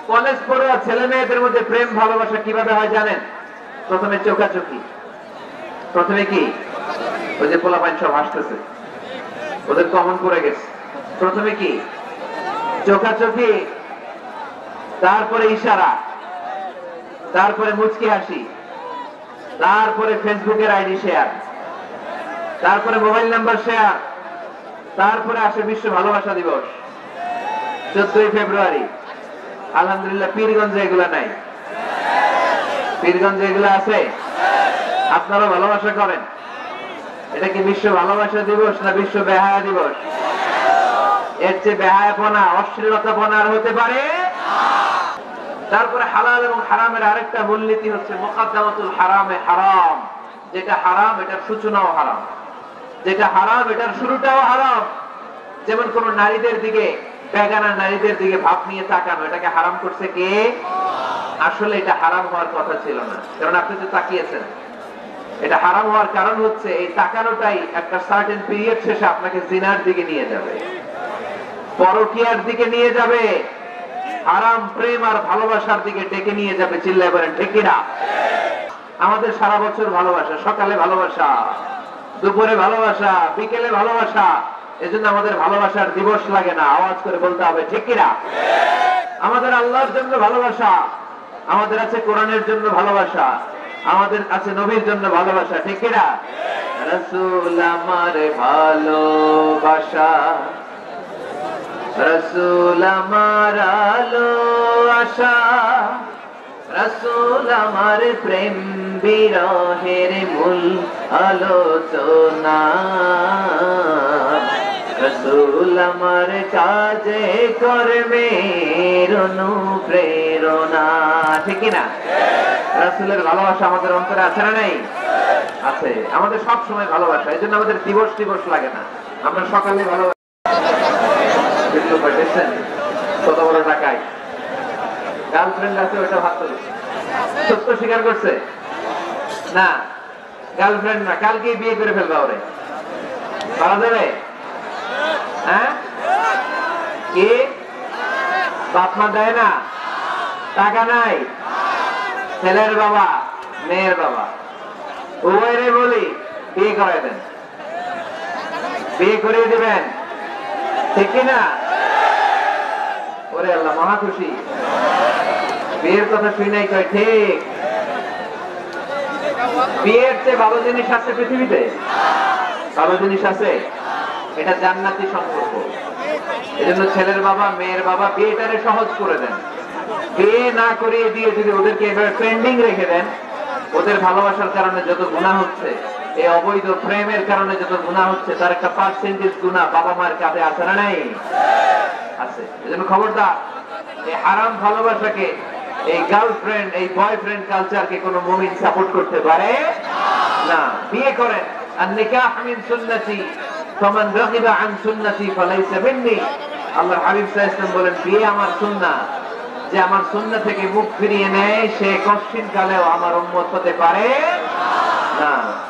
College পড়ুয়া ছেলে মেয়েদের মধ্যে প্রেম ভালোবাসা কিভাবে হয় জানেন? প্রথমে চোখাচোখি। প্রথমে কি? ওই যে পোলাপাইন সব হাসতেছে, ওদের কমন পড়ে গেছে। প্রথমে কি? চোখাচোখি, তারপরে ইশারা, তারপরে মুচকি হাসি, তারপরে ফেসবুকের আইডি শেয়ার, তারপরে মোবাইল নাম্বার শেয়ার, তারপরে আসে বিশ্ব ভালোবাসা দিবস 14ই ফেব্রুয়ারি। আলহামদুলিল্লাহ পীরগঞ্জে এগুলা নাই। পীরগঞ্জে এগুলা আছে? আপনারা ভালোবাসা করেন? এটা কি বিশ্ব ভালোবাসা দিবস না বিশ্ব বেহায়া দিবস? এর চেয়ে বেহায়াপনা, অশ্লীলতাপনা আর হতে পারে? তারপরে হালাল এবং হারামের আরেকটা মূলনীতি হচ্ছে মুকাদ্দামাতুল হারামে হারাম। যেটা হারাম এটার সূচনাও হারাম, যেটা হারাম এটার শুরুটাও হারাম। যেমন কোন নারীদের দিকে, বেগানা নারীদের দিকে ভাব নিয়ে তাকানো, এটাকে হারাম করছে কে? আসলে এটা হারাম হওয়ার কথা ছিল না, কারণ আপনি তো তাকিয়েছেন। এটা হারাম হওয়ার কারণ হচ্ছে এই তাকানোটাই একটা সার্টেন পিরিয়ড শেষে আপনাকে জিনার দিকে নিয়ে যাবে, পরকীয়ার দিকে নিয়ে যাবে, হারাম প্রেম আর ভালোবাসার দিকে ডেকে নিয়ে যাবে। চিল্লায় বলেন ঠিক কিনা? আমাদের সারা বছর ভালোবাসা, সকালে ভালোবাসা, দুপুরে ভালোবাসা, বিকেলে ভালোবাসা। এজন্য আমাদের ভালোবাসার দিবস লাগে না, আওয়াজ করে বলতে হবে ঠিক কিনা? আমাদের আল্লাহর জন্য ভালোবাসা, আমাদের আছে কোরআনের জন্য ভালোবাসা, আমাদের আছে নবীর জন্য ভালোবাসা, ঠিক কিনা? রাসূল আমার ভালোবাসা, রাসূল আমার আলো আশা, রাসূল আমার প্রেম বিরহের মূল আলোচনা, রাসূল আমার কাজে কর্মের অনুপ্রেরণা, ঠিক না? রাসূলের ভালোবাসা আমাদের অন্তরে আছে না নাই? আছে। আমাদের সব সময় ভালোবাসা, এই জন্য আমাদের দিবস দিবস লাগে না, আমরা সকালে ভালোবাসা। কত বড় টাকায় গার্লফ্রেন্ড আছে, ওইটা ভাবতে সত্য স্বীকার করছে না? গার্লফ্রেন্ড না, কালকেই বিয়ে করে ফেলবা ওরে, পারা যাবে? হ্যাঁ, কি বাপ মা দেয় না? টাকা নাই, ছেলের বাবা মেয়ের বাবা উভয়ের বলি বিয়ে করাই দেন, বিয়ে করিয়ে দিবেন, ঠিক কিনা? ওরে আল্লাহ মহা খুশি, বিয়ের কথা শুই নাই কয় ঠিক। বিয়ের চেয়ে ভালো জিনিস আছে পৃথিবীতে? ভালো জিনিস আছে? এটা জান্নাতি সম্পর্ক। এজন্য ছেলের বাবা মেয়ের বাবা বিয়েটারে সহজ করে দেন। বিয়ে না করিয়ে দিয়ে যদি ওদেরকে এভাবে পেন্ডিং রেখে দেন, ওদের ভালোবাসার কারণে যত গুনাহ হচ্ছে, এই অবৈধ প্রেমের কারণে যত গুনাহ হচ্ছে, তার একটা পার্সেন্টেজ গুনাহ বাবা মার কাছে আছে না নাই? আছে। এজন্য খবরদার, এই হারাম ভালোবাসাকে, এই গার্লফ্রেন্ড, এই বয়ফ্রেন্ড কালচারকে কোন মুমিন সাপোর্ট করতে পারে না। বিয়ে করেন, আর নিকাহ মিন সুন্নতি ফামান রাগিবা আন সুন্নতি ফালাইসা মিন্নি। আল্লাহর হাবিব সাল্লাল্লাহু আলাইহি ওয়াসাল্লাম বলেন, বিয়ে আমার সুন্নাহ, যে আমার সুন্নাহ থেকে মুখ ফিরিয়ে নেয় সে কশিন কালেও আমার উম্মত হতে পারে না।